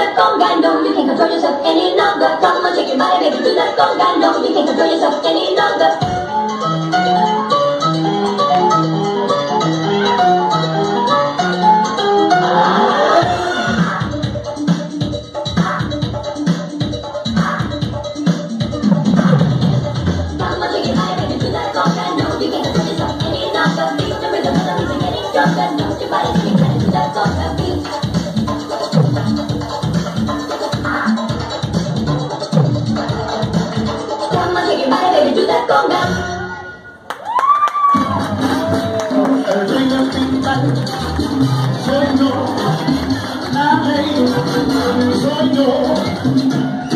that conga. No, you can't control yourself any longer. Come on, shake your body, baby, do that conga. No, you can't control yourself any longer. Soy yo,